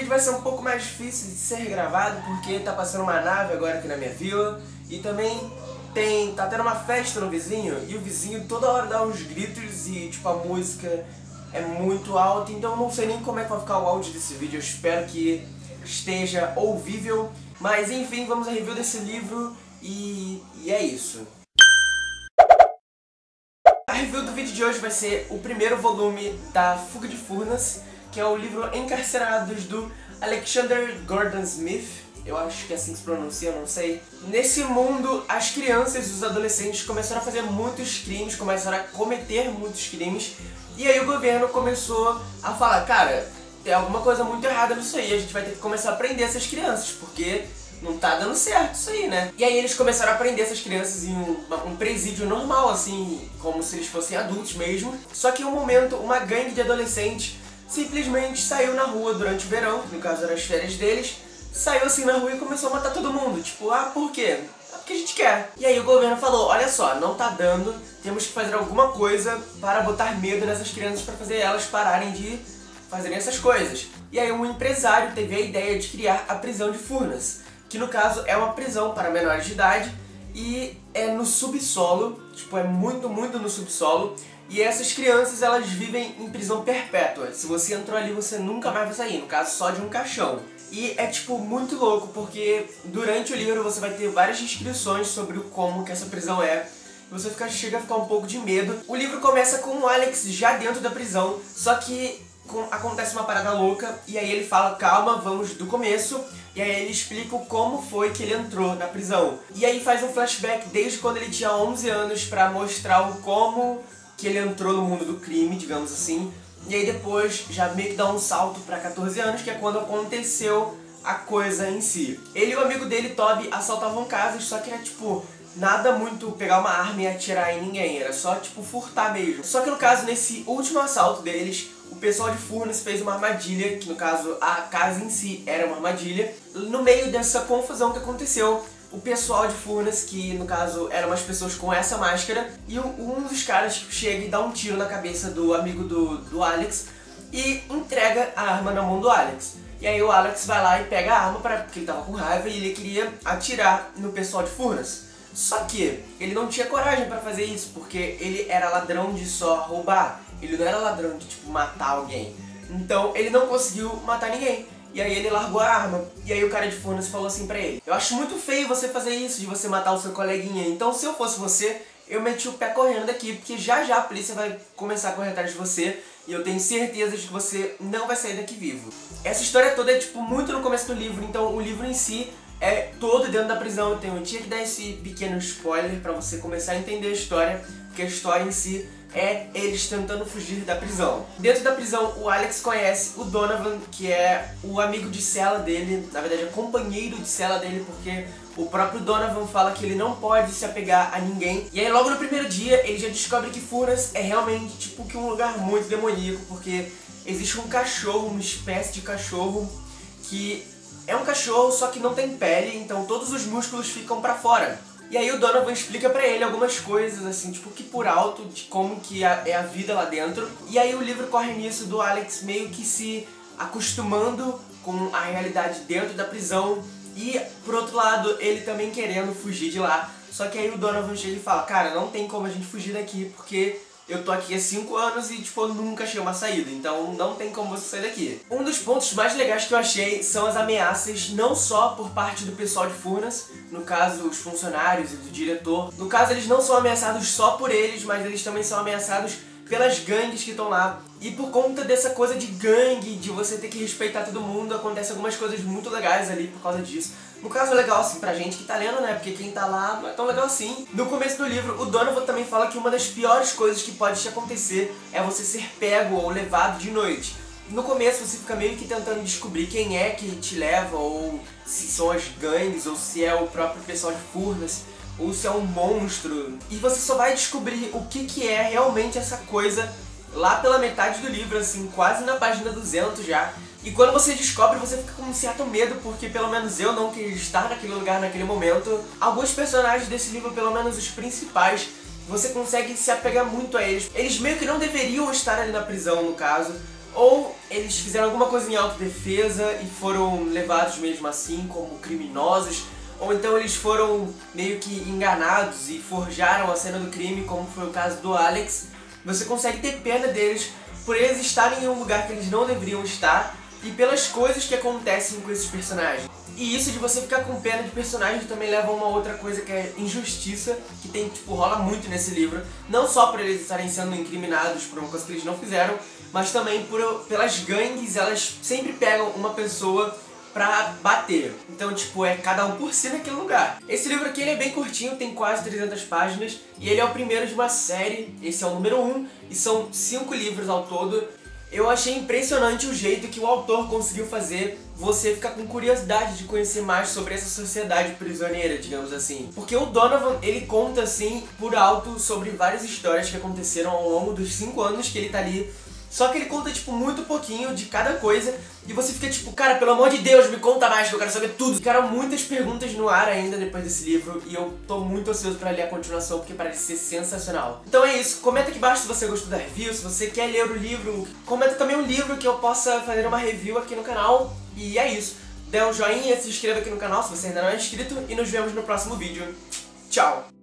vídeo vai ser um pouco mais difícil de ser gravado porque tá passando uma nave agora aqui na minha vila e também tá tendo uma festa no vizinho e o vizinho toda hora dá uns gritos e tipo a música é muito alta, então eu não sei nem como é que vai ficar o áudio desse vídeo, eu espero que esteja ouvível, mas enfim, vamos a review desse livro e é isso. A review do vídeo de hoje vai ser o primeiro volume da Fuga de Furnas, que é o livro Encarcerados do Alexander Gordon Smith. Eu acho que é assim que se pronuncia, eu não sei. Nesse mundo, as crianças e os adolescentes começaram a fazer muitos crimes, começaram a cometer muitos crimes, e aí o governo começou a falar, cara, tem alguma coisa muito errada nisso aí, a gente vai ter que começar a prender essas crianças, porque não tá dando certo isso aí, né? E aí eles começaram a prender essas crianças em um presídio normal, assim, como se eles fossem adultos mesmo. Só que em um momento, uma gangue de adolescentes simplesmente saiu na rua durante o verão, que no caso eram as férias deles, saiu assim na rua e começou a matar todo mundo. Tipo, ah, por quê? É porque a gente quer. E aí o governo falou, olha só, não tá dando, temos que fazer alguma coisa para botar medo nessas crianças para fazer elas pararem de fazerem essas coisas. E aí um empresário teve a ideia de criar a prisão de Furnas, que no caso é uma prisão para menores de idade e é no subsolo, tipo, é muito no subsolo. E essas crianças, elas vivem em prisão perpétua. Se você entrou ali, você nunca mais vai sair, no caso só de um caixão. E é tipo muito louco, porque durante o livro você vai ter várias descrições sobre como que essa prisão é. E você chega a ficar um pouco de medo. O livro começa com o Alex já dentro da prisão, só que acontece uma parada louca e aí ele fala, calma, vamos do começo. E aí ele explica como foi que ele entrou na prisão. E aí faz um flashback desde quando ele tinha 11 anos pra mostrar como que ele entrou no mundo do crime, digamos assim. E aí depois já meio que dá um salto pra 14 anos, que é quando aconteceu a coisa em si. Ele e o amigo dele, Toby, assaltavam casas, só que era tipo nada muito pegar uma arma e atirar em ninguém, era só tipo furtar mesmo. Só que no caso, nesse último assalto deles, o pessoal de Furnas fez uma armadilha, que no caso a casa em si era uma armadilha. No meio dessa confusão que aconteceu, o pessoal de Furnas, que no caso eram umas pessoas com essa máscara, e um dos caras chega e dá um tiro na cabeça do amigo do Alex e entrega a arma na mão do Alex. E aí o Alex vai lá e pega a arma porque ele tava com raiva e ele queria atirar no pessoal de Furnas. Só que ele não tinha coragem pra fazer isso, porque ele era ladrão de só roubar, ele não era ladrão de tipo matar alguém. Então ele não conseguiu matar ninguém. E aí ele largou a arma, e aí o cara de Furnas falou assim pra ele, eu acho muito feio você fazer isso, de você matar o seu coleguinha, então se eu fosse você, eu meti o pé correndo daqui, porque já a polícia vai começar a correr atrás de você, e eu tenho certeza de que você não vai sair daqui vivo. Essa história toda é tipo muito no começo do livro, então o livro em si é todo dentro da prisão, então eu tinha que dar esse pequeno spoiler pra você começar a entender a história, porque a história em si é eles tentando fugir da prisão. Dentro da prisão, o Alex conhece o Donovan, que é o amigo de cela dele, na verdade é companheiro de cela dele, porque o próprio Donovan fala que ele não pode se apegar a ninguém. E aí logo no primeiro dia, ele já descobre que Furnas é realmente tipo que um lugar muito demoníaco, porque existe um cachorro, uma espécie de cachorro, que é um cachorro só que não tem pele, então todos os músculos ficam pra fora. E aí o Donovan explica pra ele algumas coisas, assim, tipo que por alto, de como que é a vida lá dentro. E aí o livro corre nisso do Alex meio que se acostumando com a realidade dentro da prisão e, por outro lado, ele também querendo fugir de lá. Só que aí o Donovan chega e fala, cara, não tem como a gente fugir daqui, porque eu tô aqui há 5 anos e, tipo, eu nunca achei uma saída, então não tem como você sair daqui. Um dos pontos mais legais que eu achei são as ameaças, não só por parte do pessoal de Furnas, no caso, os funcionários e do diretor. No caso, eles não são ameaçados só por eles, mas eles também são ameaçados pelas gangues que estão lá. E por conta dessa coisa de gangue, de você ter que respeitar todo mundo, acontecem algumas coisas muito legais ali por causa disso. No caso, é legal assim pra gente que tá lendo, né? Porque quem tá lá não é tão legal assim. No começo do livro, o Donovan também fala que uma das piores coisas que pode te acontecer é você ser pego ou levado de noite. No começo você fica meio que tentando descobrir quem é que te leva, ou se são as gangues, ou se é o próprio pessoal de Furnas, ou se é um monstro. E você só vai descobrir o que é realmente essa coisa lá pela metade do livro, assim, quase na página 200 já. E quando você descobre, você fica com um certo medo, porque pelo menos eu não queria estar naquele lugar naquele momento. Alguns personagens desse livro, pelo menos os principais, você consegue se apegar muito a eles. Eles meio que não deveriam estar ali na prisão, no caso, ou eles fizeram alguma coisa em autodefesa e foram levados mesmo assim como criminosos, ou então eles foram meio que enganados e forjaram a cena do crime, como foi o caso do Alex. Você consegue ter pena deles por eles estarem em um lugar que eles não deveriam estar e pelas coisas que acontecem com esses personagens. E isso de você ficar com pena de personagem também leva a uma outra coisa que é injustiça, que tem, tipo, rola muito nesse livro. Não só por eles estarem sendo incriminados por uma coisa que eles não fizeram, mas também pelas gangues, elas sempre pegam uma pessoa pra bater. Então, tipo, é cada um por si naquele lugar. Esse livro aqui ele é bem curtinho, tem quase 300 páginas, e ele é o primeiro de uma série. Esse é o número 1, e são 5 livros ao todo. Eu achei impressionante o jeito que o autor conseguiu fazer você ficar com curiosidade de conhecer mais sobre essa sociedade prisioneira, digamos assim. Porque o Donovan, ele conta assim, por alto, sobre várias histórias que aconteceram ao longo dos 5 anos que ele tá ali. Só que ele conta, tipo, muito pouquinho de cada coisa e você fica tipo, cara, pelo amor de Deus, me conta mais que eu quero saber tudo. Ficaram muitas perguntas no ar ainda depois desse livro e eu tô muito ansioso pra ler a continuação porque parece ser sensacional. Então é isso, comenta aqui embaixo se você gostou da review, se você quer ler o livro, comenta também um livro que eu possa fazer uma review aqui no canal. E é isso, dê um joinha, se inscreva aqui no canal se você ainda não é inscrito e nos vemos no próximo vídeo. Tchau!